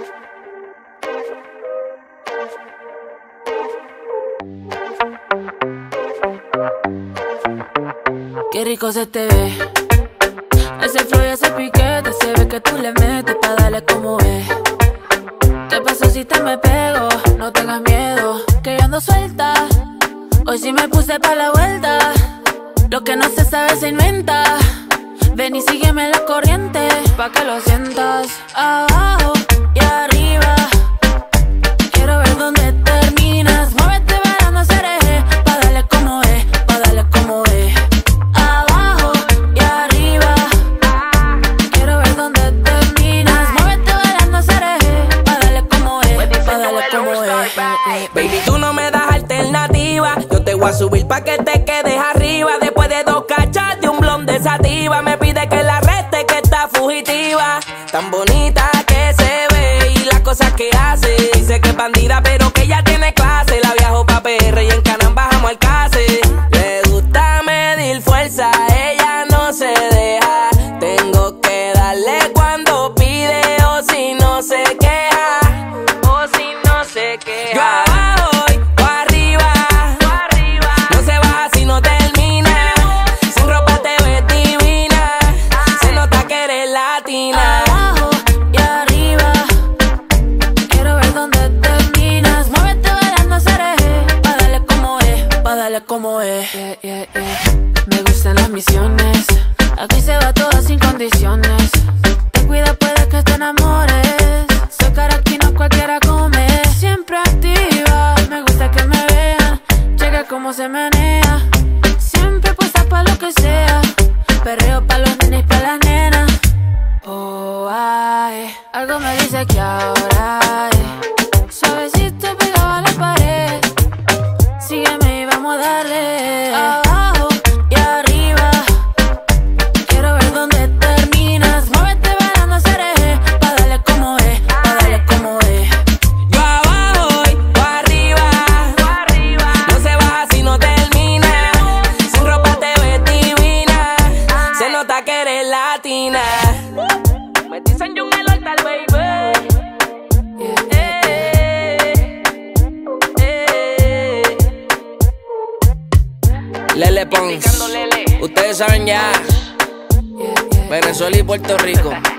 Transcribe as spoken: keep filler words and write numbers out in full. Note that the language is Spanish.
Qué rico se te ve ese flow y ese piquete. Se ve que tú le metes pa' darle como es. ¿Qué pasó si te me pego? No tengas miedo, que yo ando suelta. Hoy sí me puse pa' la vuelta. Lo que no se sabe se inventa. Ven y sígueme la corriente pa' que lo sientas. Abajo y arriba, quiero ver dónde terminas. Muévete bailando hacer eje, pa' darle como es, pa' darle como es. Abajo y arriba, quiero ver dónde terminas. Muévete bailando hacer eje, pa' darle como es, pa' darle como es. Baby, tú no me das alternativa. Yo te voy a subir pa' que te quedes arriba. Después de dos cachas de un blond de sativa, me pide que la arreste, que está fugitiva. Tan bonita que se ve y las cosas que hace. Dice que es bandida pero que ella tiene clase. La viajo pa' P R y en Canam bajamos al case. Le gusta medir fuerza, ella no se deja. Tengo que darle cuando pide o si no se queja. O si no se queja. Yo abajo y o arriba, no se baja si no termina. Sin ropa te ves divina, se nota que eres latina. Abajo y arriba, quiero ver dónde terminas. Muévete bailando hacer eje, pa' darle como es, pa' darle como es. Yeah, yeah, yeah. Me gustan las misiones, aquí se va todo sin condiciones. Te cuida, puede que te enamores. Soy cara aquí, no cualquiera come. Siempre activa, me gusta que me vean. Checa cómo se menea. Siempre puesta pa' lo que sea. Perreo pa' los nenes y pa' las nenas. Oh, ay, algo me dice que ahora es suavecito pegado a la pared. Sígueme y vamos a darle. Abajo y arriba, quiero ver dónde terminas. Muévete bailando hacer eje, pa' darle como es, pa' darle como es. Yo abajo y o arriba, no se baja si no termina. Sin ropa te ves divina, se nota que eres latina. Me dicen yo un altar, baby. Yeah. Eh, eh. Lele Pons, ustedes saben ya. Yeah, yeah. Venezuela y Puerto Rico.